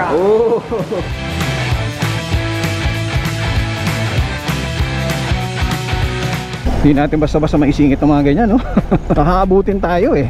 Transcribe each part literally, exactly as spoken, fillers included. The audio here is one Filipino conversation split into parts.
rock. Oh! Hindi natin basta-basta maisingit ng mga ganyan, no? Nakakabutin tayo eh.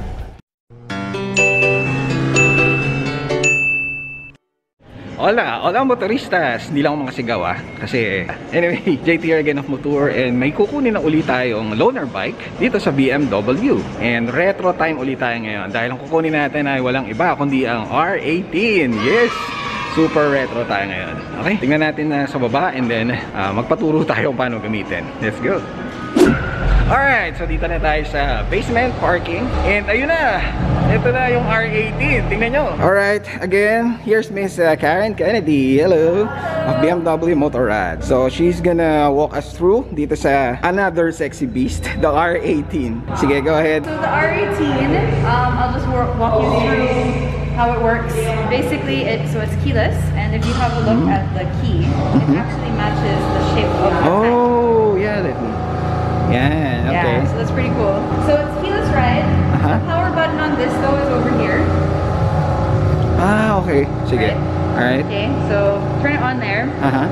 Hola, hola motoristas. Hindi lang ako makasigaw ah. Kasi anyway, J T R again of Motor, and may kukunin na ulit tayong loaner bike dito sa B M W. And retro time ulit tayo ngayon dahil ang kukunin natin ay walang iba kundi ang R eighteen. Yes! Super retro tayo ngayon. Okay, tingnan natin na sa baba and then uh, magpaturo tayo kung paano gamitin. Let's go! Alright, so dito na tayo sa basement parking. And ayun na, ito na yung R eighteen. Tingnan nyo. Alright, again, here's Miss uh, Karen Kennedy. Hello, of B M W Motorrad. So she's gonna walk us through dito sa another sexy beast, the R eighteen. Sige, go ahead. So the R eighteen, um, I'll just walk you through how it works. Basically, it so it's keyless, and if you have a look mm-hmm. at the key, it actually matches the shape of the tank. Oh, yeah, let me. Yeah, okay. Yeah, so that's pretty cool. So it's keyless ride. Uh-huh. The power button on this though is over here. Ah, okay. Sige. Right? Alright. Okay, so turn it on there. Uh-huh.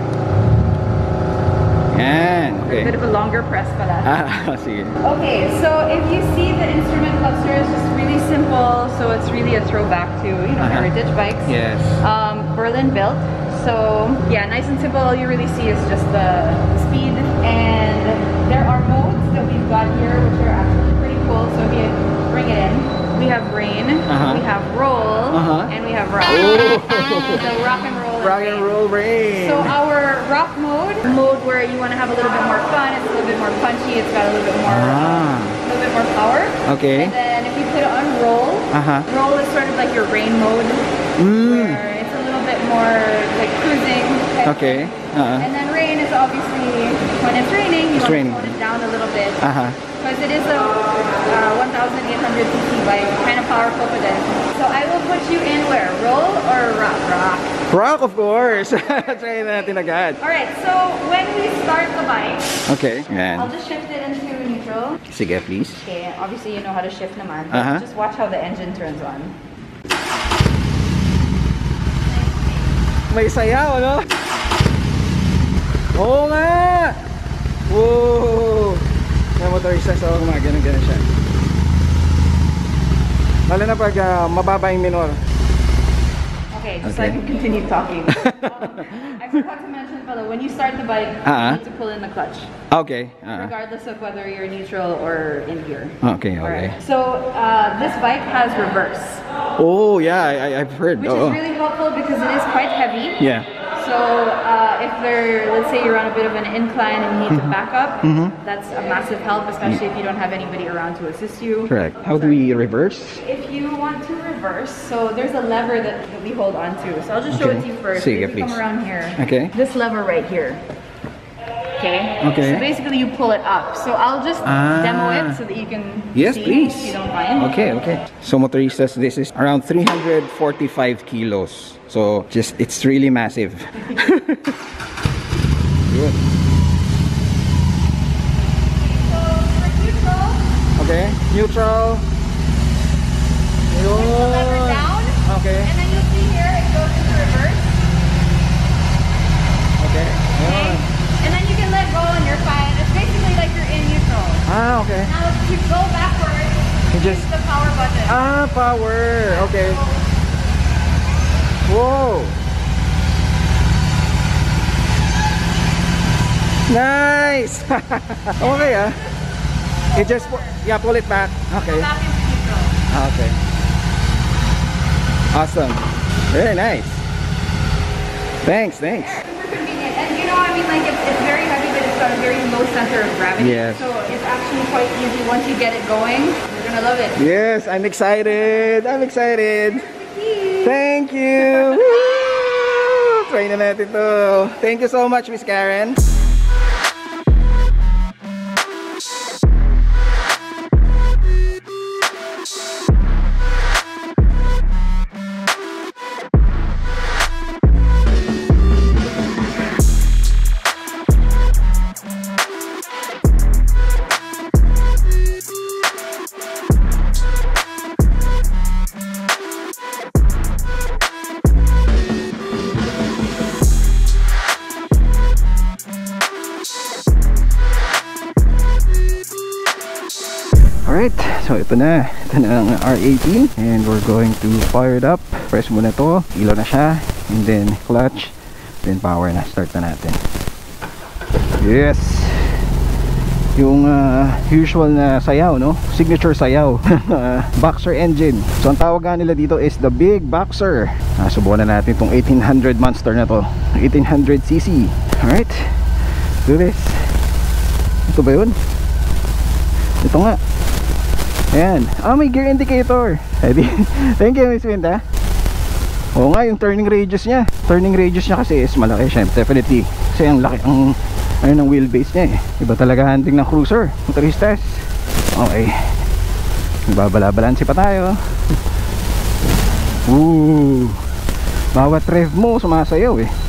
Yan, okay. A bit of a longer press pala. Ah, sige. Okay, so if you see the instrument cluster is just really simple, so it's really a throwback to, you know, uh-huh. heritage bikes. Yes. Um, Berlin built. So yeah, nice and simple. All you really see is just the, the speed, and there are modes that we've got here which are actually pretty cool. So if you bring it in, we have rain, uh-huh. we have roll, uh-huh. and we have rock. Oh. So rock and roll. Rock and roll rain. So our rock mode, mode where you want to have a little bit more fun, it's a little bit more punchy, it's got a little bit more, ah. a little bit more power. Okay. And then if you put it on roll, uh-huh. roll is sort of like your rain mode, mm. where it's a little bit more like cruising. Okay. Uh-huh. And then rain is obviously when it's raining, you it's want raining. to tone it down a little bit. Uh-huh. Because it is a uh, one thousand eight hundred c c bike, kind of powerful for them. So I will put you in where? Roll or rock? Rock. Rock, of course. Try natin agad. Alright, so when we start the bike, okay, yan. I'll just shift it into neutral. Sige, please. Okay, obviously you know how to shift naman. Uh-huh. Just watch how the engine turns on. May sayaw, no? Oo nga! Whoa! May motorista, so gumagano'n-ganon siya. Lalo na pag uh, mababa yung minor. Okay, just okay. so I can continue talking. um, I forgot to mention, fella, when you start the bike, uh-huh. you need to pull in the clutch. Okay. Uh-huh. Regardless of whether you're neutral or in gear. Okay, okay. Right. So uh, this bike has reverse. Oh, yeah, I, I've heard. Which oh. is really helpful because it is quite heavy. Yeah. So uh, if there, let's say you're on a bit of an incline and you need mm-hmm. to back up, mm-hmm. that's a massive help, especially if you don't have anybody around to assist you. Correct. How do we reverse? If you want to reverse, so there's a lever that, that we hold on to. So I'll just show okay. it to you first. Sige, if you please. come around here, okay. this lever right here. Okay. Okay. So basically you pull it up. So I'll just ah. demo it so that you can yes, see please. if you don't mind. Okay, okay. So motoristas, this is around three hundred forty-five kilos. So just it's really massive. Good. So for neutral. Okay, neutral. Push the lever down. Okay. And then you'll see here it goes into reverse. Okay. Okay. And then you can let go and you're fine. It's basically like you're in neutral. Ah, okay. Now if you go backwards, you just the power button. Ah, power. Okay. Whoa. Nice. Okay, ah. You just yeah, pull it back. Okay. Go back into neutral. Okay. Awesome. Very nice. Thanks, thanks. Super convenient. And you know, I mean, like it's, it's very heavy, but it's got a very low center of gravity. Yes. So it's actually quite easy once you get it going. You're gonna love it. Yes, I'm excited. I'm excited. Thank you. Woo! Try na natin to. Thank you so much, Miss Karen. so ito na. Ito na ang R eighteen. And we're going to fire it up. Press muna to. Ilaw na siya. And then clutch. Then power na. Start na natin. Yes! Yung uh, usual na sayaw, no? Signature sayaw. Boxer engine. So ang tawag nila dito is the Big Boxer. Ah, subukan na natin itong eighteen hundred monster na to. eighteen hundred c c. Alright. Do this. Ito ba yun? Ito nga. Ayan. Ah, may gear indicator. Thank you, Miss Winda. Oo nga, yung turning radius niya. Turning radius niya kasi is malaki. Siyempre, definitely. Kasi ang laki ang ano ng wheelbase niya eh. Iba talaga handling ng cruiser, motoristas. Okay. Nagbabala-balansi pa tayo. Ooh. Bawat rev mo sumasayaw eh.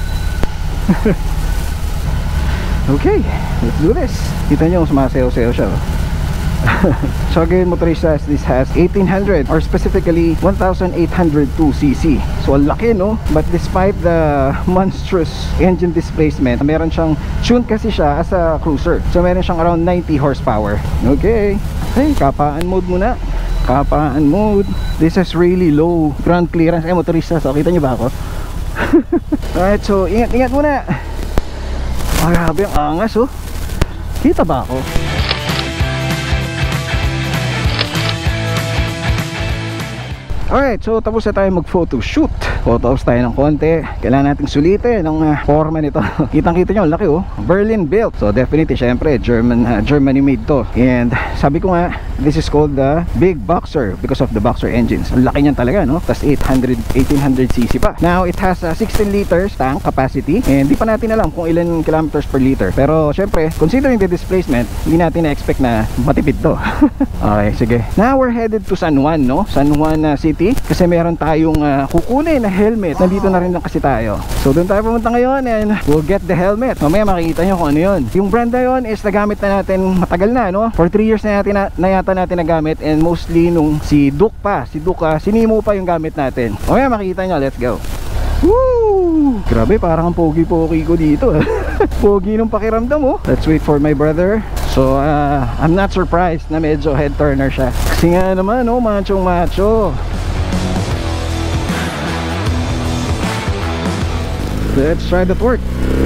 Okay, let's do this. Kita nyo sumasayaw-sayaw siya. So again, motoristas, this has eighteen hundred or specifically eighteen hundred two c c. So ang laki, no? But despite the monstrous engine displacement, meron siyang tune kasi siya as a cruiser. So meron siyang around ninety horsepower. Okay. Hey, kapaan mode muna. Kapaan mode. This is really low ground clearance. Eh, motoristas, so, kita nyo ba ako? Alright, so ingat-ingat muna. Oh, grabe ang angas, oh. Kita ba ako? Alright, so tapos na tayo mag photo shoot. Photos tayo ng konti. Kailangan nating sulitin ng uh, forma nito. Kitang kita nyo, laki oh. Berlin built. So definitely, syempre German, uh, Germany made to. And sabi ko nga, this is called the Big Boxer because of the Boxer engines. Ang laki niyan talaga, no? Tapos eighteen hundred c c pa. Now it has a sixteen liters tank capacity. And di pa natin alam kung ilan kilometers per liter. Pero syempre, considering the displacement, hindi natin na-expect na matipid to. Okay, sige. Now we're headed to San Juan, no? San Juan uh, City. Kasi meron tayong uh, kukunin na helmet. Nandito na rin lang kasi tayo. So doon tayo pumunta ngayon and we'll get the helmet. Mamaya makikita nyo kung ano yun. Yung brand na yun is nagamit na natin matagal na, no? For three years na, natin na, na yata natin nagamit. And mostly nung si Duke pa. Si Duke, uh, sinimo pa yung gamit natin. Mamaya makikita nyo. Let's go. Woo! Grabe, parang ang pogi-pogi ko dito. Pogi nung pakiramdam, oh. Let's wait for my brother. So, uh, I'm not surprised na medyo head turner siya. Kasi nga naman, oh, machong macho. Let's try the torque.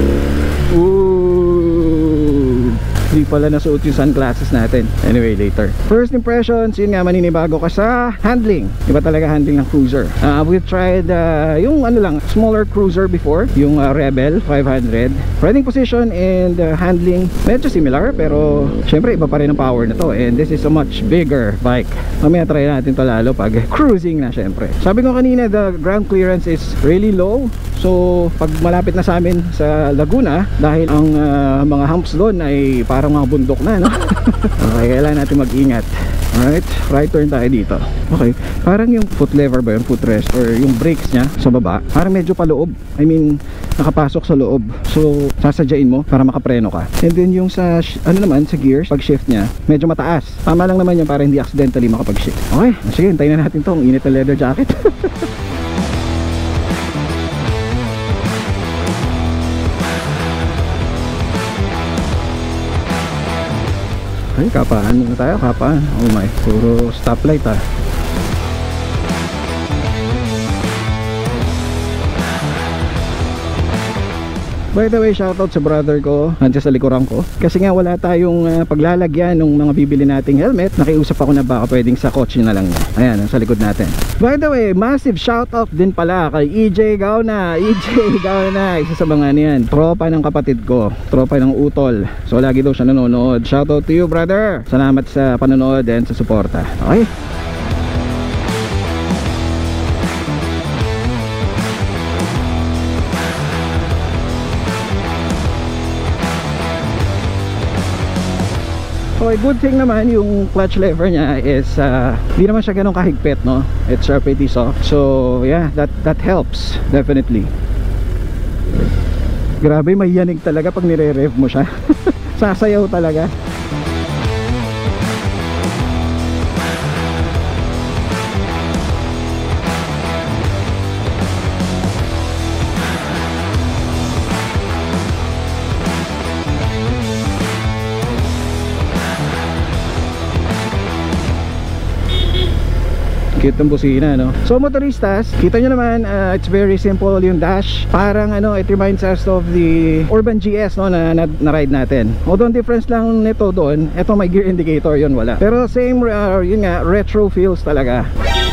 Ooh. Hindi pala nasuot yung sunglasses natin. Anyway, later. First impressions, yun nga, maninibago ka sa handling. Iba talaga handling ng cruiser. uh, We've tried uh, yung ano lang, smaller cruiser before. Yung uh, Rebel five hundred. Riding position and uh, handling medyo similar, pero syempre iba pa rin ang power na to. And this is a much bigger bike. Mamaya try natin to lalo pag cruising na, syempre. Sabi ko kanina, the ground clearance is really low. So pag malapit na sa amin sa Laguna, dahil ang uh, mga humps doon ay parang mga bundok na, no? Okay, kailangan natin mag-ingat. Alright, right turn tayo dito. Okay, parang yung foot lever ba yung footrest or yung brakes nya sa baba, parang medyo paloob. I mean, nakapasok sa loob. So sasadyain mo para makapreno ka. And then yung sa ano naman sa gears, pag shift nya medyo mataas. Tama lang naman yun para hindi accidentally makapag-shift. Okay, sige, hintayin na natin to. Ang init na leather jacket. Ay, kapaan na tayo, kapaan. Oh my, puro stoplight ah. By the way, shoutout sa brother ko nandiyan sa likuran ko. Kasi nga wala tayong uh, paglalagyan ng mga bibili nating helmet. Nakiusap ako na baka pwedeng sa kotse na lang niya. Ayan, sa likod natin. By the way, massive shoutout din pala kay E J Gauna. E J Gauna, isa sa mga niyan, tropa ng kapatid ko, tropa ng utol. So lagi daw siya nanonood. Shoutout to you, brother. Salamat sa panonood and sa suporta. Okay. Okay, good thing naman yung clutch lever niya is uh, di naman siya ganun kahigpit, no? It's uh, pretty soft. So yeah, that that helps definitely. Grabe, may yanig talaga pag nire-rev mo siya. Sasayaw talaga. Cute ng busina, no? So motoristas, kita nyo naman, uh, it's very simple yung dash. Parang ano, it reminds us of the Urban G S, no, na, na, na ride natin. Although difference lang nito doon, eto may gear indicator, yun wala. Pero same, uh, yun nga, retro feels talaga.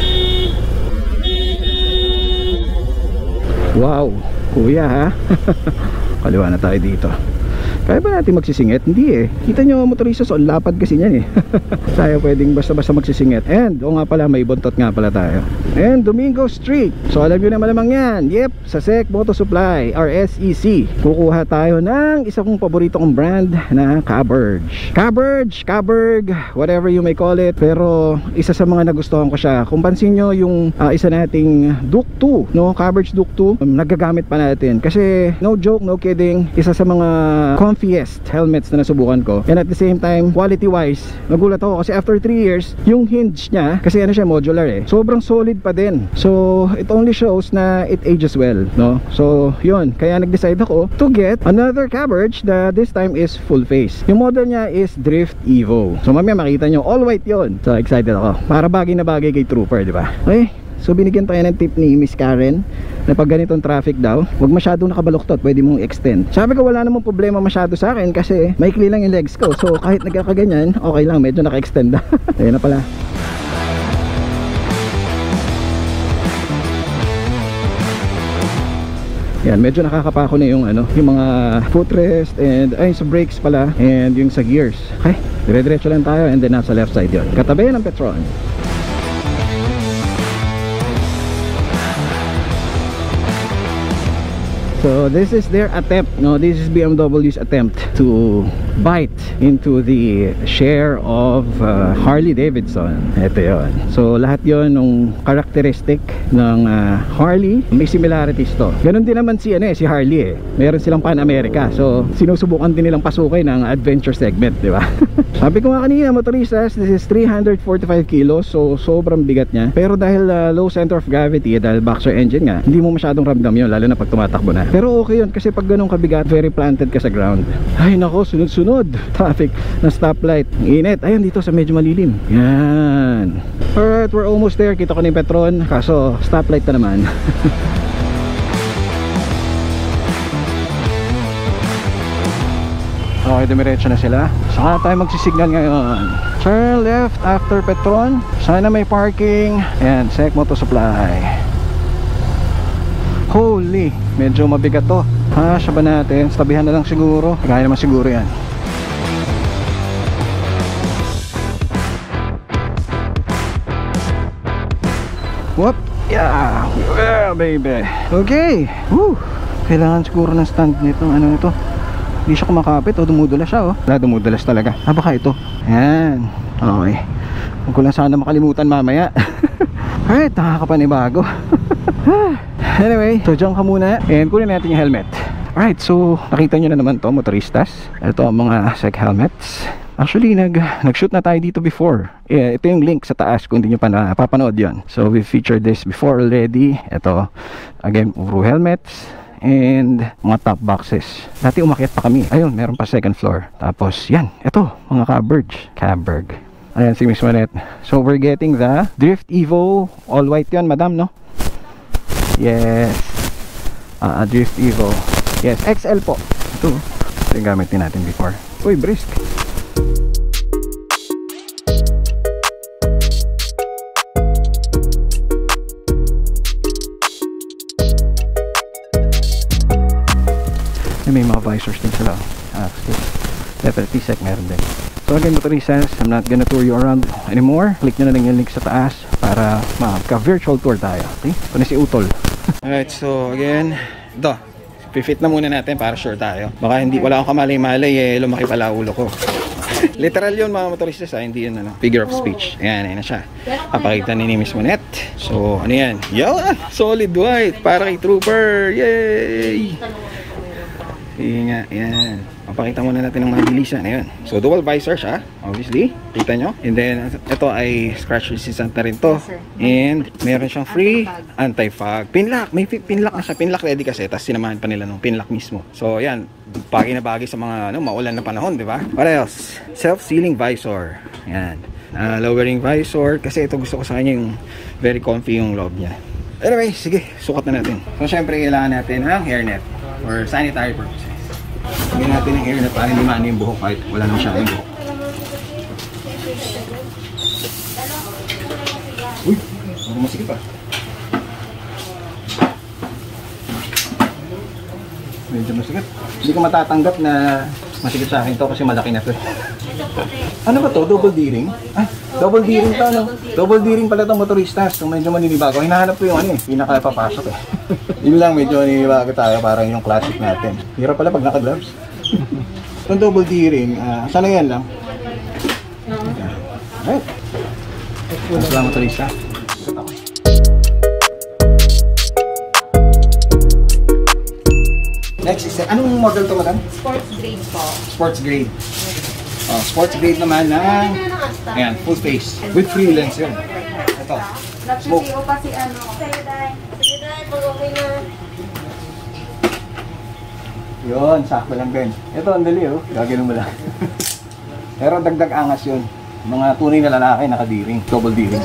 Wow, kuya ha. Kaliwa na tayo dito. Kaya ba natin magsisingit? Hindi eh. Kita nyo motorista, so lapad kasi niyan eh. Tayo pwedeng basta-basta magsisingit. And, o nga pala, may buntot nga pala tayo. And, Domingo Street. So, alam nyo na malamang yan. Yep, sa S E C Moto Supply, or S E C. Kukuha tayo ng isa kong paborito kong brand na Caberge. Caberge, Caberg, whatever you may call it. Pero, isa sa mga nagustuhan ko siya. Kung pansin nyo yung uh, isa nating Duke two, no? Caberge Duke two, um, nagagamit pa natin. Kasi, no joke, no kidding, isa sa mga comfiest helmets na nasubukan ko, and at the same time quality wise nagulat ako kasi after three years yung hinge niya, kasi ano siya, modular eh, sobrang solid pa din. So it only shows na it ages well, no? So yun, kaya nag-decide ako to get another Caberge na this time is full face. Yung model niya is Drift Evo. So mamaya makita nyo, all white yun. So excited ako, para bagay na bagay kay Trooper, di ba? Okay, so binigyan tayo ng tip ni Miss Karen na pag ganitong traffic daw, huwag masyadong nakabaluktot, pwede mong extend. Sabi ko wala namang problema masyado sa akin kasi maikli lang yung legs ko. So kahit nagkakaganyan, okay lang, medyo naka-extend na. Ayun na pala. Yan, medyo nakakapako na yung ano, yung mga footrest and ay sa brakes pala, and yung sa gears. Okay, dire-diretso lang tayo, and then nasa left side yun. Katabi ng Petron. So this is their attempt, no? This is B M W's attempt to bite into the share of uh, Harley Davidson. Ito yun. So lahat yun nung characteristic ng uh, Harley, may similarities to. Ganon din naman si, ano, eh, si Harley eh. Meron silang Pan America. So sinusubukan din nilang pasukin ng adventure segment, di ba? Sabi ko nga kanina, motoristas, this is three hundred forty-five kilos. So sobrang bigat niya. Pero dahil uh, low center of gravity, dahil boxer engine nga, hindi mo masyadong ramdam yun, lalo na pag tumatakbo na. Pero okay yun, kasi pag ganun kabigat, very planted ka sa ground. Ay nako, sunod-sunod. Traffic na stoplight. Init. Ayun, dito sa medyo malilim. Yan. Alright, we're almost there. Kita ko ni Petron. Kaso, stoplight na naman. Okay, dumiretso na sila. Saka tayo magsisignal ngayon. Turn left after Petron. Sana may parking. Ayan, S E C Moto Supply. Holy, medyo mabigat to. Ha, siya ba natin? Tabihan na lang siguro. Kaya naman siguro yan. Whoop, yeah, yeah baby. Okay, woo. Kailangan siguro ng stand nito. Ano nito? Hindi siya kumakapit o dumudulas siya, oh. Wala, dumudulas talaga. Ah, baka ito. Yan, okay. Huwag ko lang sana makalimutan mamaya. Alright, nakakapanibago. Anyway, so dyan ka muna and kunin natin yung helmet. Alright, so nakita nyo na naman to, motoristas. Ito ang mga S E C helmets. Actually, nag, nag-shoot na tayo dito before. Yeah, ito yung link sa taas kung hindi nyo pa napapanood yun. So we featured this before already. Ito, again, puro helmets and mga top boxes. Dati umakyat pa kami. Ayun, meron pa second floor. Tapos yan, ito, mga Caberge. Caberg. Ayan si Miss Manette. So we're getting the Drift Evo. All white yun, madam, no? Yes, uh, Drift Evo. Yes, X L po. Ito, ito yung gamit din natin before. Uy, brisk. May mga visors din sila. Ah, definitely S E C meron din. So again, motoristas, I'm not gonna tour you around anymore. Click nyo na lang yung link sa taas para maka-virtual tour tayo. Okay? Ito na si Utol. Alright, so again, ito, pifit na muna natin para sure tayo. Baka hindi, wala akong kamalay-malay eh, lumaki pala ulo ko. Literal yun mga motoristas, ah, hindi yun ano, figure of speech. Ayan, ayan na siya. Papakita ni Miss Manette. So, ano yan? Yaw, solid white, para kay Trooper. Yay! Inga, yan. Papakita muna natin ng mga bilisan. Ayan. So, dual visor siya. Obviously. Kita nyo. And then, ito ay scratch resistant na rin to. Yes, and, meron siyang free anti-fog. Pinlock. May pinlock na siya. Pinlock ready kasi. Tapos, sinamahan pa nila ng pinlock mismo. So, yan. Bagay na bagay sa mga ano, maulan na panahon, di ba? What else? Self-sealing visor. Yan. uh, lowering visor, kasi ito gusto ko sa kanya yung very comfy yung loob niya. Anyway, sige, sukat na natin. So syempre kailangan natin ng hairnet for sanitary purposes. Lagyan natin ng hairnet para hindi maano yung buhok kahit wala naman siya yung buhok. Uy, ako masikip pa. Medyo masikip. Hindi ko matatanggap na masikip sa akin to kasi malaki na to. Ano ba to? Double D-ring? Ah, double D-ring to, no? Double D-ring pala itong motoristas. So medyo maninibago. Hinahanap ko yung ano eh, pinaka papasok eh. Yun lang, medyo maninibago tayo, parang yung classic natin. Hirap pala pag naka-gloves. Itong double D-ring, uh, sana yan lang. Alright. Mas lang motorista. Next is, anong model to, madam? Sports grade po. Sports grade. Oh, sports grade naman na, ayan, full face. With free lens yun. Ito. Smoke. Nag-C O kasi ano. Sige dahil. Sige dahil, pag okay na. Yun, sakto lang din. Ito, ang dali oh. Gagawin mo lang. Pero dagdag angas yun. Mga tunay na lalaki, naka-D-ring. Double D-ring.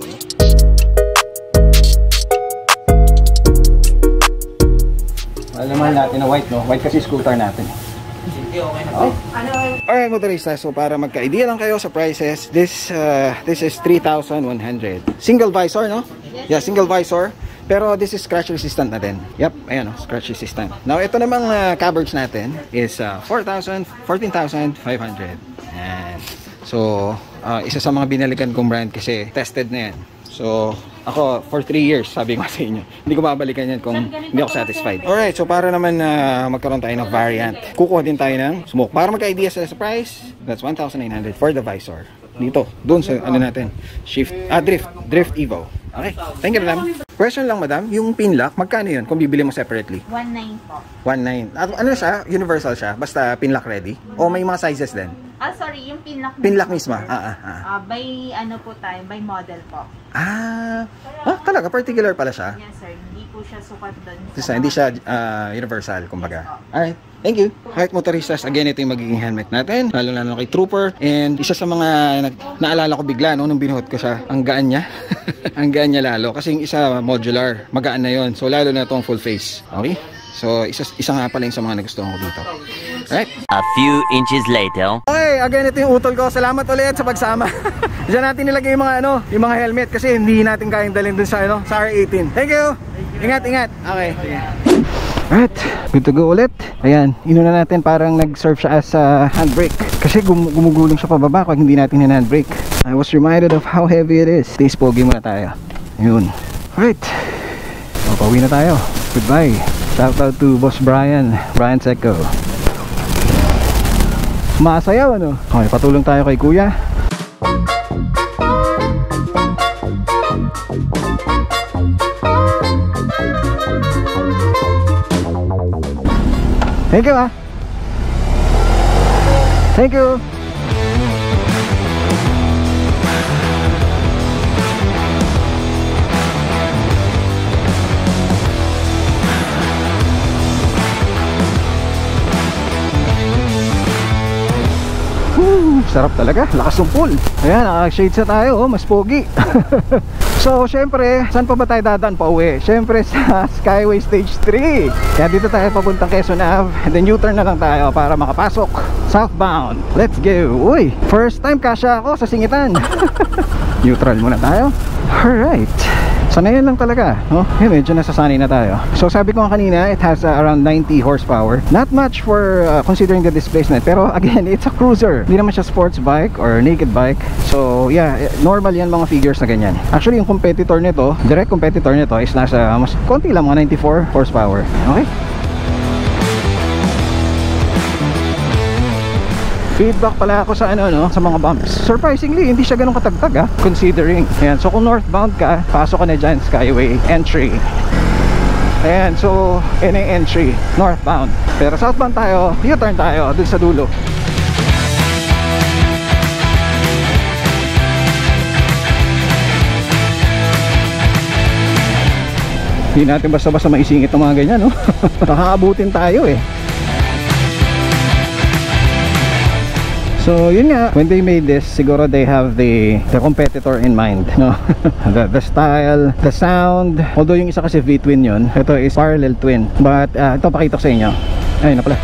Alam natin na white, no? White kasi scooter natin. Oh. Alright, motorista. So para magka-idea lang kayo sa prices, this uh, this is three thousand one hundred. Single visor, no? Yeah, single visor. Pero this is scratch resistant na din. Yep, ayan o, scratch resistant. Now, ito namang uh, coverage natin is uh, four thousand, fourteen thousand five hundred. Ayan. So, uh, isa sa mga binalikan kong brand kasi tested na yan. So, ako, for three years, sabi ko sa inyo, hindi ko babalikan yan kung hindi ako satisfied. Alright, so para naman uh, magkaroon tayo ng variant, kukuha din tayo ng smoke. Para magka-idea sa price, that's one thousand nine hundred for the visor. Dito, doon sa ano natin, shift, ah, drift, drift Evo. Okay, thank you, madam. Question lang, madam, yung pin lock, magkano yun kung bibili mo separately? one nine po. one nine. At ano siya? Universal siya? Basta pin lock ready? O may mga sizes din? Ah, sorry, yung pin lock. Pin lock mismo? Ah, ah, ah. Uh, by ano po tayo, by model po. Ah, ah, talaga, particular pala siya? Yes, sir. Hindi po siya sukat doon. Sa hindi siya uh, universal, kumbaga. Alright, thank you. Alright, motoristas, again, ito yung magiging helmet natin. Lalo na kay Trooper. And isa sa mga nag, naalala ko bigla, no, nung binuhot ko siya, ang gaan niya. Ang gaan niya lalo. Kasi yung isa modular, magaan na yon. So, lalo na itong full face. Okay? So, isa, isa nga pala yung sa mga nagustuhan ko dito. Alright? A few inches later. Okay, again, ito yung utol ko. Salamat ulit sa pagsama. Diyan natin nilagay yung mga ano, yung mga helmet kasi hindi natin kayang dalhin dun sa ano, sa R eighteen. Thank you. Ingat, ingat. Okay. Alright, good to go ulit. Ayan, inuna natin parang nag-serve siya as a uh, handbrake. Kasi gum gumugulong siya pababa kung hindi natin in-handbrake. I was reminded of how heavy it is. Taste pogi muna tayo. Ayun. Alright. O, pauwi na tayo. Goodbye. Shout out to Boss Brian. Brian Seco. Masayaw ano? Okay, patulong tayo kay Kuya. Thank you ah. Thank you. Woo, sarap talaga, lakas ng pool. Ayan, naka-shades na tayo, oh, mas pogi. So, syempre, saan pa ba tayo dadaan pa uwi? Syempre sa Skyway Stage three. Kaya dito tayo papuntang Quezon Ave. And then U-turn na lang tayo para makapasok southbound. Let's go. Uy, first time kasya ako sa Singitan. Neutral muna tayo. Alright. Sanayan lang talaga, no? Hey, medyo nasasanay na tayo. So sabi ko nga kanina, it has uh, around ninety horsepower. Not much for uh, considering the displacement. Pero again, it's a cruiser. Hindi naman siya sports bike or naked bike. So yeah, normal yan mga figures na ganyan. Actually, yung competitor nito, direct competitor nito is nasa mas konti lang, mga ninety-four horsepower. Okay? Feedback pala ako sa ano no, sa mga bumps. Surprisingly, hindi siya ganun katagtag ah, considering. Ayan, so kung northbound ka, pasok ka na dyan, Skyway entry. Ayan, so N A entry, northbound. Pero southbound tayo, U-turn tayo dun sa dulo. Hindi natin basta-basta maisingit ng mga ganyan, no? Nakakabutin tayo eh. So yun nga, when they made this, siguro they have the the competitor in mind, no? the, the style, the sound. Although yung isa kasi V-twin yun, ito is parallel twin. But uh, ito pakita ko sa inyo. Ayun na pala.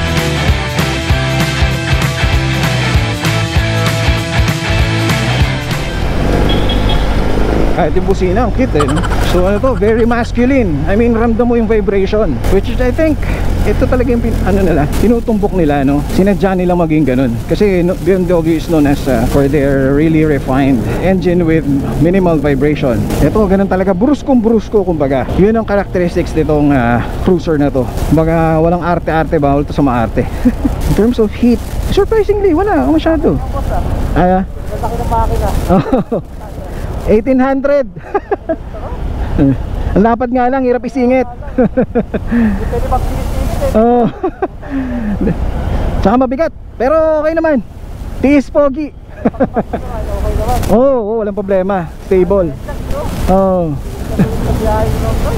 Kahit yung busina, ang cute eh, no? So ano to, very masculine. I mean, ramdam mo yung vibration, which is, I think, ito talaga yung pin, ano nila, tinutumbok nila, no? Sinadya nila maging ganun. Kasi no, B M W is known as uh, for their really refined engine with minimal vibration. Ito, ganun talaga, bruskong brusko, kumbaga. Yun ang characteristics nitong uh, cruiser na to. Kumbaga, walang arte-arte, bawal to sa maarte. In terms of heat, surprisingly, wala, masyado. Ah, Laki ng makina. eighteen hundred. Ang lapad nga lang, hirap isingit. Pwede mag-pinis-pinis eh. Oh. Tsaka mabigat, pero okay naman. Tiis pogi. Okay naman. Oo, oh, oh, walang problema. Stable. Oh. Pagbiyahin mo bro.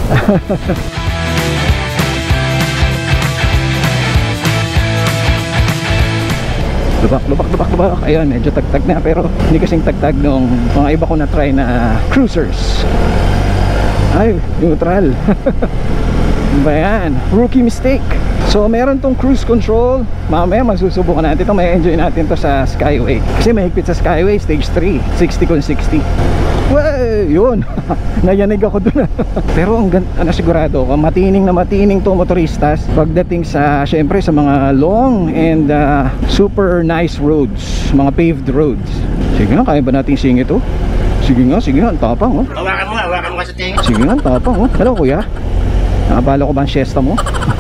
Lubak, lubak, lubak, lubak. Ayun, medyo tagtag na, pero hindi kasing tagtag nung mga iba ko na try na cruisers. Ay, neutral. Ba yan? Rookie mistake. So meron tong cruise control. Mamaya magsusubukan natin ito. May enjoy natin to sa Skyway. Kasi mahigpit sa Skyway, stage three, sixty kung sixty. Well, yun. Nayanig ako dun. Pero ang ano, sigurado ko, matining na matining to motoristas pagdating sa, syempre, sa mga long and uh, super nice roads, mga paved roads. Sige nga, kaya ba natin singit to? Sige nga, sige nga, ang tapang, oh. Hawakan mo, hawakan mo sa tingin. Sige nga, ang tapang, oh. Hello, kuya. Nakabala ko ba ang siesta mo?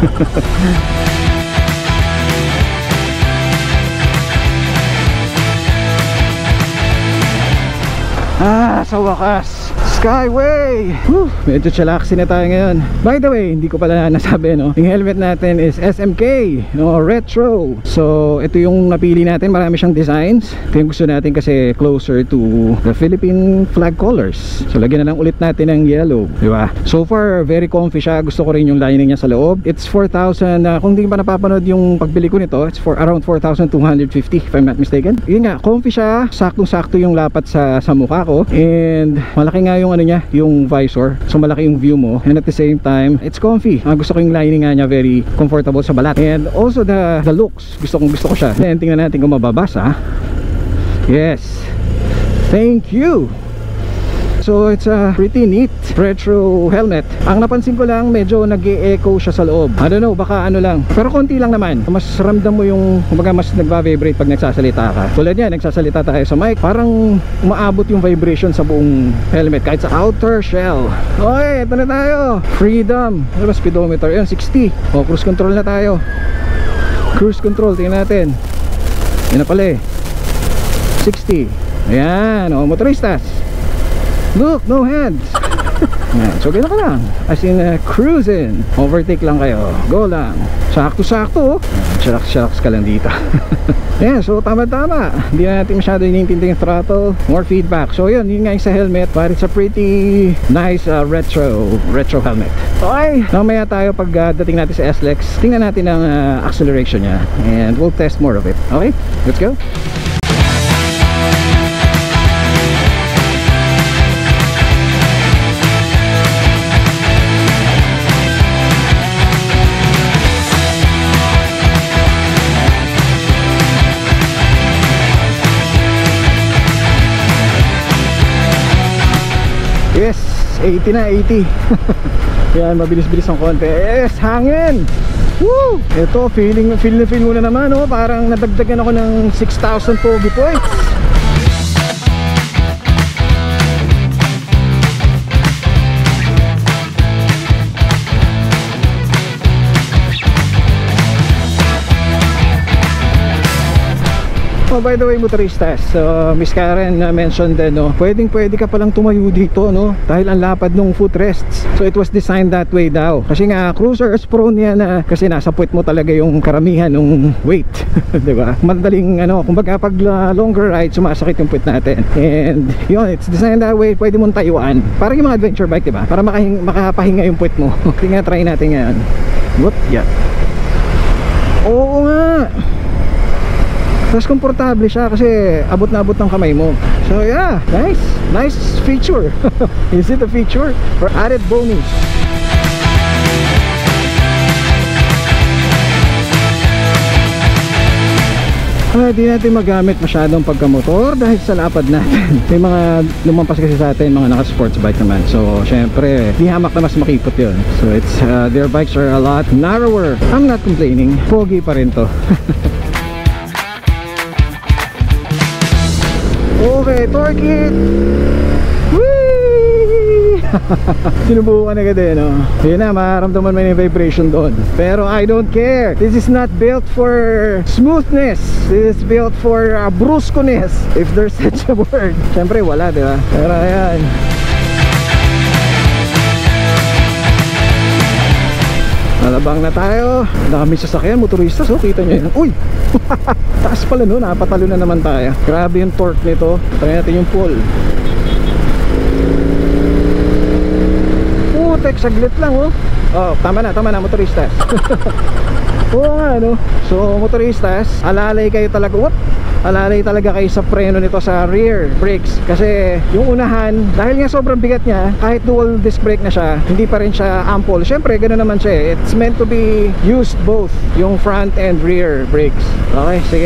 Ah, sa wakas, Skyway! Whew, medyo chillaxin na tayo ngayon. By the way, hindi ko pala nasabi, no? Yung helmet natin is S M K, no? Retro. So, ito yung napili natin. Marami siyang designs. Ito yung gusto natin kasi closer to the Philippine flag colors. So, lagyan na lang ulit natin ng yellow, di ba? So far, very comfy siya. Gusto ko rin yung lining niya sa loob. It's four thousand, uh, kung hindi pa napapanood yung pagbili ko nito, it's for around four thousand two hundred fifty if I'm not mistaken. Yun nga, comfy siya. Saktong-sakto yung lapat sa, sa mukha ko. And malaki nga yung ano niya, yung visor. So malaki yung view mo. And at the same time, it's comfy. Uh, gusto ko yung lining nga niya, very comfortable sa balat. And also the, the looks, gusto kong gusto ko siya. Then tingnan natin kung mababasa. Yes. Thank you. So it's a pretty neat retro helmet. Ang napansin ko lang, medyo nag-e-echo siya sa loob. I don't know, baka ano lang, pero konti lang naman. Mas ramdam mo yung, kumbaga mas nagva-vibrate pag nagsasalita ka. Tulad yan, nagsasalita tayo sa mic, parang umaabot yung vibration sa buong helmet, kahit sa outer shell. Okay, ito na tayo. Freedom. Ano ba speedometer? Yan, sixty. O, cruise control na tayo. Cruise control, tingnan natin. Yan na pala eh, sixty. Ayan, o, motoristas, look, no hands. Yan, so gano'n ka lang. As in uh, cruising. Overtake lang kayo. Go lang. Sakto-sakto. Shalax-shalax ka lang dito. Yan, so tama-tama. Hindi na natin masyado inintindi yung throttle. More feedback. So yun, yun nga yung sa helmet. But it's a pretty nice uh, retro retro helmet. Okay, mamaya tayo pag uh, dating natin sa S L X, tingnan natin ang uh, acceleration niya. And we'll test more of it. Okay, let's go. Yes, eighty na, eighty. Yan, mabilis-bilis ang konti. Yes, hangin. Woo! Ito, feeling, feel na feel mo na naman, oh. Parang nadagdagan ako ng six thousand pogi points. Oh, by the way, motoristas, so Miss Karen uh, mentioned din, no, pwedeng pwede ka palang tumayo dito, no, dahil ang lapad ng footrests. So it was designed that way daw. Kasi nga cruisers prone yan na, kasi nasa puwet mo talaga yung karamihan ng weight. Diba? Madaling ano, kumbaga pag uh, longer ride, sumasakit yung puwet natin. And yun, it's designed that way. Pwede mong tayuan. Parang yung mga adventure bike, diba? Para makahing, makapahinga yung puwet mo. Tingnan, try natin ngayon. Whoop, yeah. Oo nga. Tapos komportable siya kasi abot na abot ng kamay mo. So yeah, nice. Nice feature. Is it a feature or added bonus? Uh, di natin magamit masyadong pagkamotor dahil sa lapad natin. May mga lumampas kasi sa atin, mga naka sports bike naman. So syempre di hamak na mas makipot yun. So it's uh, their bikes are a lot narrower. I'm not complaining, pogi pa rin to. Okay, torque it. Sinubukan agad eh, no? Yun na, mararamdaman mo yung vibration doon. Pero I don't care. This is not built for smoothness. This is built for uh, brusqueness, if there's such a word. Siyempre wala, di ba? Pero ayan. Alabang na tayo. Dami sasakyan, motorista. So kita nyo yun. Uy! Taas pala no, napatalo na naman tayo. Grabe yung torque nito. Try natin yung pull. Putek, saglit lang oh. Oh, tama na, tama na motoristas. Oo nga no. So motoristas, alalay kayo talaga. Whoop! Alalay talaga kayo sa preno nito sa rear brakes. Kasi yung unahan, dahil nga sobrang bigat niya, kahit dual disc brake na siya, hindi pa rin siya ample. Syempre, ganoon naman siya eh. It's meant to be used both, yung front and rear brakes. Okay, sige.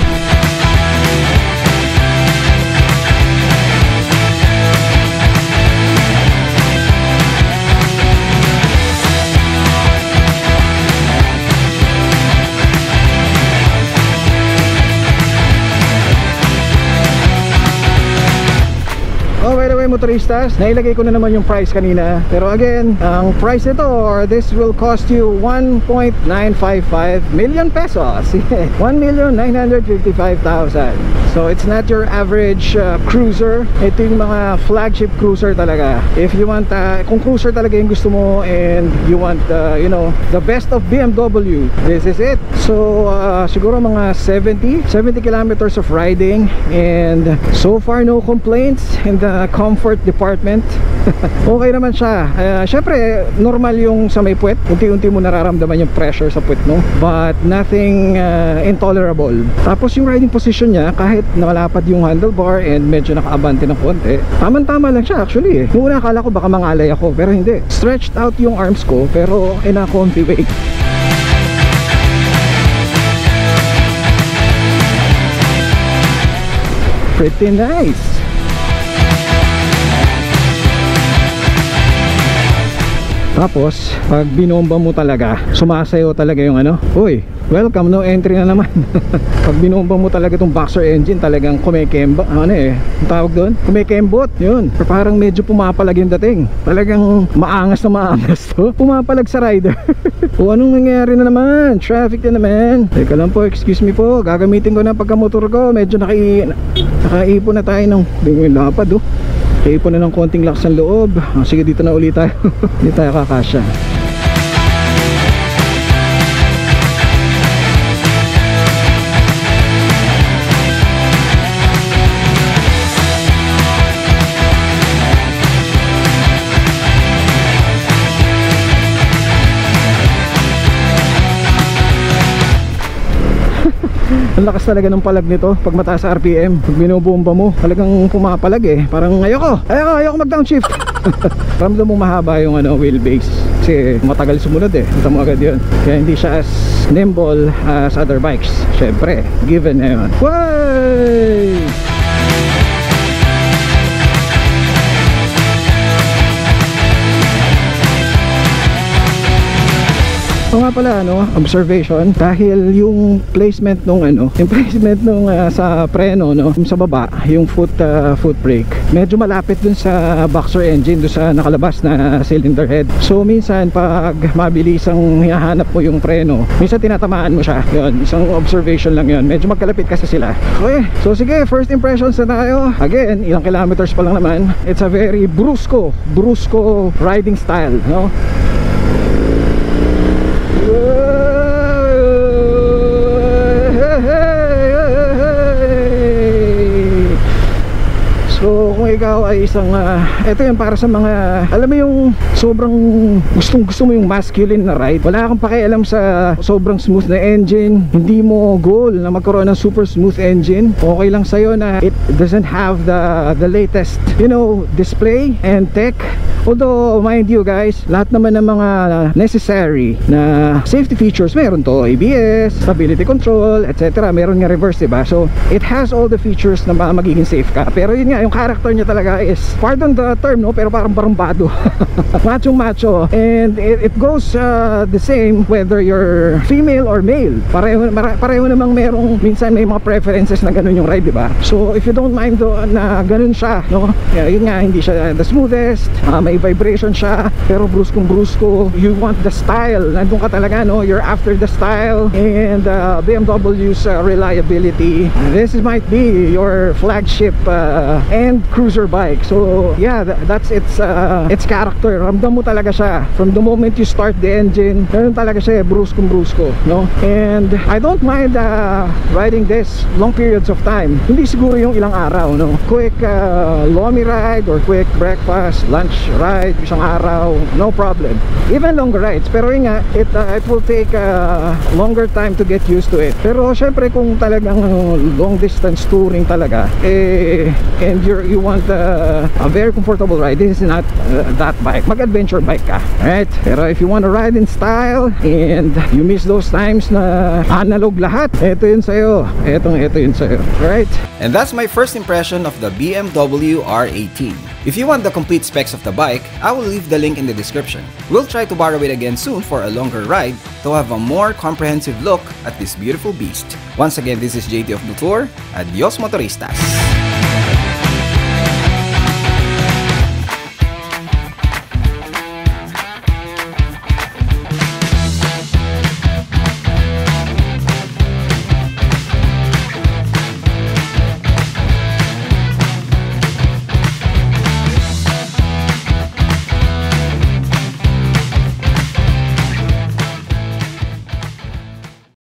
Motoristas, nailagay ko na naman yung price kanina, pero again, ang price nito or this will cost you one point nine five five million pesos. one million nine hundred fifty-five thousand. So it's not your average uh, cruiser. Ito yung mga flagship cruiser talaga. If you want uh, kung cruiser talaga yung gusto mo and you want uh, you know, the best of B M W, this is it. So uh, siguro mga seventy kilometers of riding and so far no complaints in the comfort department. Okay naman siya. Uh, syempre normal yung sa may puwet, unti-unti mo nararamdaman yung pressure sa puwet mo, but nothing uh, intolerable. Tapos yung riding position niya, kahit nakalapad yung handlebar and medyo nakaabante ng konti, tamang-tama lang siya actually eh. Noong una akala ko baka mangalay ako, pero hindi. Stretched out yung arms ko, pero in a comfy way. Pretty nice. Tapos pag binomba mo talaga, sumasayo talaga yung ano, uy, welcome, no entry na naman. Pag binomba mo talaga itong boxer engine, talagang kumikemba, ano eh, ang tawag doon, kumikembot, yun. Pero parang medyo pumapalag yung dating, talagang maangas na maangas to, pumapalag sa rider. O anong nangyari na naman, traffic na naman. Teka lang po, excuse me po, gagamitin ko na pagkamotor ko, medyo naki, nakaipon na tayo ng, hindi yung lapad oh. Kaipon na ng konting lakas ng loob. Ah, sige, dito na ulit tayo. Hindi tayo kakasya. Ang lakas talaga ng palag nito pag mataas sa R P M. Pag binubomba mo, talagang pumapalag eh. Parang ayoko, ayoko, ayoko mag downshift. Ramdam mo mahaba yung ano, wheelbase kasi matagal sumunod eh. Punta mo agad yun. Kaya hindi siya as nimble as other bikes. Syempre, given na yun. Way! So nga pala ano, observation, dahil yung placement nung ano, yung placement nung uh, sa preno no, sa baba, yung foot uh, foot brake, medyo malapit dun sa boxer engine, dun sa nakalabas na cylinder head. So minsan pag mabilis ang hinahanap mo yung preno, minsan tinatamaan mo siya. Yun, isang observation lang yun. Medyo magkalapit kasi sila. Okay, so sige, first impressions na tayo. Again, ilang kilometers pa lang naman. It's a very brusco, brusco riding style, no? So kung ikaw ay isang uh, ito yun para sa mga, alam mo yung sobrang gustong gusto mo yung masculine na ride, wala kang pakialam sa sobrang smooth na engine, hindi mo goal na magkaroon ng super smooth engine, okay lang sa'yo na it doesn't have the the latest, you know, display and tech. Although, mind you guys, lahat naman ng mga necessary na safety features, meron to, A B S, stability control, et cetera. Meron nga reverse, diba? So, it has all the features na magiging safe ka. Pero yun nga, yung character niya talaga is, pardon the term, no? Pero parang barumbado. Machong macho. And it, it goes uh, the same whether you're female or male. Pareho, pareho namang merong, minsan may mga preferences na ganun yung ride, diba? So, if you don't mind do, na ganun siya, no? Yeah, yun nga, hindi siya the smoothest, uh, may vibration siya, pero bruskong brusko, you want the style, nandun ka talaga, no? You're after the style and uh, B M W's uh, reliability. This might be your flagship uh, and cruiser bike. So yeah, th that's its uh, its character. Ramdam mo talaga siya from the moment you start the engine. Ganun talaga siya, bruskong brusko, no? And I don't mind uh, riding this long periods of time. Hindi siguro yung ilang araw, no? Quick uh, lomi ride or quick breakfast, lunch ride, isang araw, no problem. Even longer rides, pero yun nga, it, uh, it will take a uh, longer time to get used to it. Pero syempre kung talagang long distance touring talaga, eh, and you're, you want uh, a very comfortable ride, this is not uh, that bike. Mag-adventure bike ka, right? Pero if you want to ride in style and you miss those times na analog lahat, eto yun sa'yo. Etong eto yun sa'yo, right? And that's my first impression of the B M W R eighteen. If you want the complete specs of the bike, I will leave the link in the description. We'll try to borrow it again soon for a longer ride to have a more comprehensive look at this beautiful beast. Once again, this is J T of Motor. Adios motoristas!